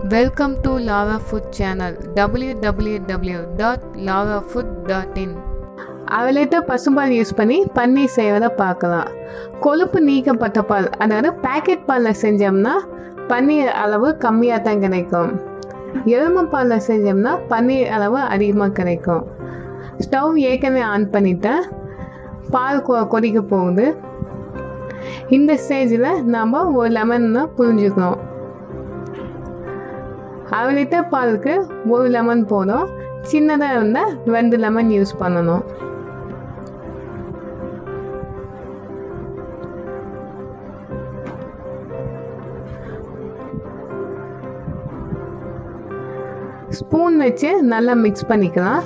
Welcome to Lava Food channel www.lavafood.in. அவலேட்ட பசும்பால் use பண்ணி பன்னீர் செய்வதை பார்க்கலாம். கொழுப்பு நீக்கப்பட்ட பால், அதாவது பேக்கெட் பாலில் செஞ்சோம்னா பன்னீர் அளவு கம்மியாக தான் கிடைக்கும். எருமை பாலில் செஞ்சோம்னா பன்னீர் அளவு அதிகமாக கிடைக்கும். ஸ்டவ் ஏற்கனவே ஆன் பண்ணிட்டேன். பால் கொதிக்க போகுது. இந்த ஸ்டேஜில் நாம் ஒரு லெமனை புழிஞ்சுக்கணும். அரை லிட்டர் பாலுக்கு ஒரு லெமன் போதும். சின்னதாக இருந்தால் 2 லெமன் யூஸ் பண்ணணும். ஸ்பூன் வச்சு நல்லா மிக்ஸ் பண்ணிக்கலாம்.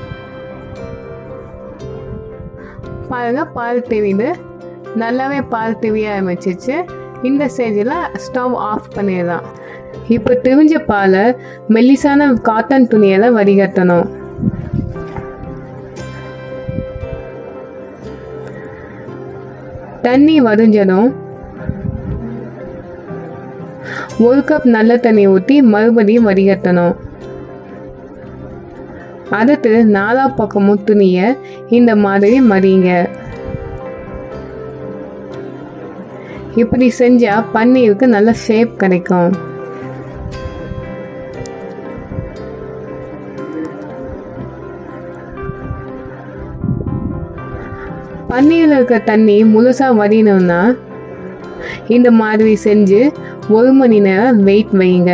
பாருங்க, பால் தெரியுது. நல்லாவே பால் தெரிய ஆரம்பிச்சிச்சு. இந்த ஸ்டேஜில் ஸ்டவ் ஆஃப் பண்ணிடலாம். இப்போ திரிஞ்ச பாலை மெல்லிசான காட்டன் துணியால் வடிகட்டணும். தண்ணி வடிஞ்சதும் 1 கப் நல்ல தண்ணி ஊற்றி மறுபடியும் வடிகட்டணும். அடுத்து 4 பக்கமும் துணியை இந்த மாதிரி மடிங்க. இப்படி செஞ்சால் பன்னீருக்கு நல்ல ஷேப் கிடைக்கும். பன்னீரில் இருக்க தண்ணி முழுசாக வடியணும்னா இந்த மாதிரி செஞ்சு 1 மணி நேரம் வெயிட் வைங்க.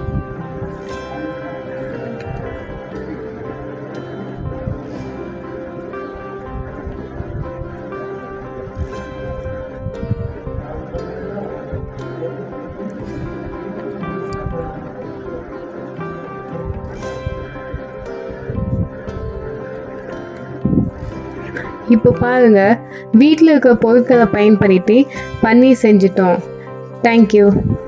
இப்போ பாருங்க, வீட்டில் இருக்க பொருட்களை பயன்படுத்தி பன்னீர் செஞ்சிட்டோம். தேங்க்யூ.